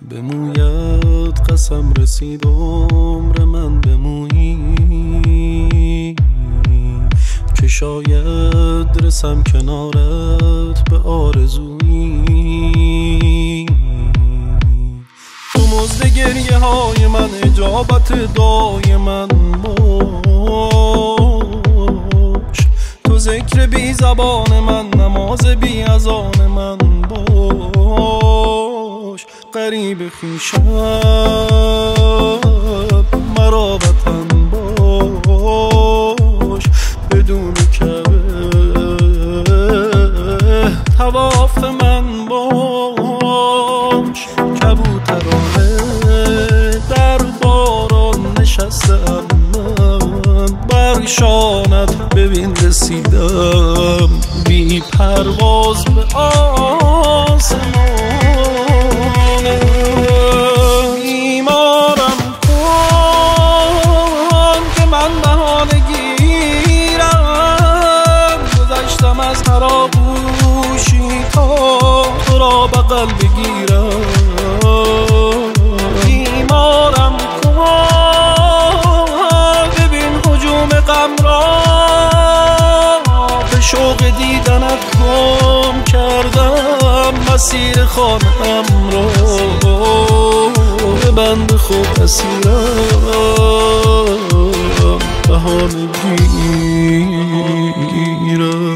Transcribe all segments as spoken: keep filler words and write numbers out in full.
به مویت قسم رسید عمر من به مویی که شاید رسم کنارت به آرزویی. تو مزد گریه های من اجابت دعای من باش، تو ذکر بی زبان من نماز بی اذان من باش. غریب خویشم مرا وطن باش، بدون کعبه طواف من باش. کبوترانه در باران نشستم من، بر شانت ببین رسیدم بی پرواز به آسمان. بیمارم کن که من بهانه گیرم، گذشتم از هر آغوشی تا تو را بغل بگیرم. بیمارم کن ببین هجوم غم را، به شوق دیدنت گم کردم مسیر خانم را. به بند خود اسیرم بهانه گیرم.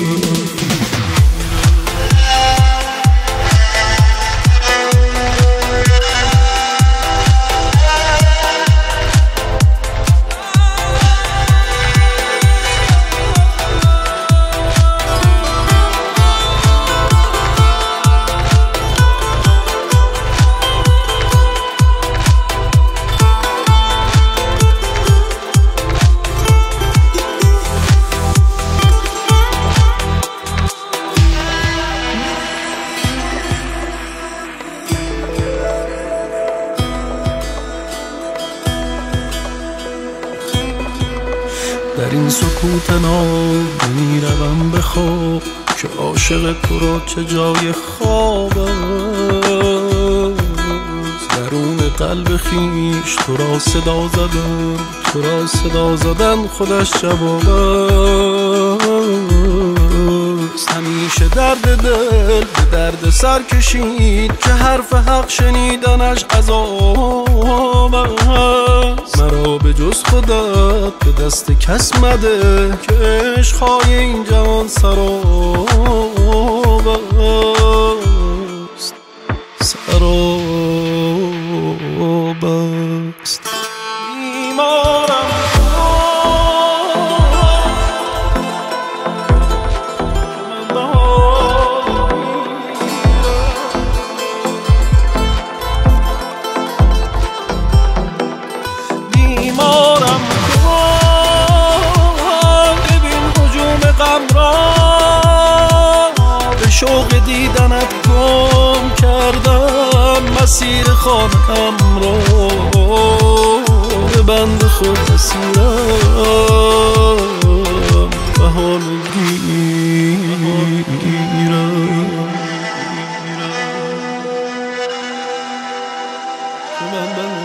در این سکوت ناب میروم به خواب که عاشق تو را چه جای خواب است. درون قلب خیش تو را صدا زدن، تو را صدا زدن خودش جواب است. همیشه درد دل به درد سر کشید که حرف حق شنیدنش عذاب است. مرا به جز خودت به دست کس مده که عشقهای این جهان سراب است، سراب است. بیمارم بیمارم کن ببین هجوم غم را، به شوق دیدنت گم کردم مسیر خانم را. به بند خود اسیرم بهانه گیرم.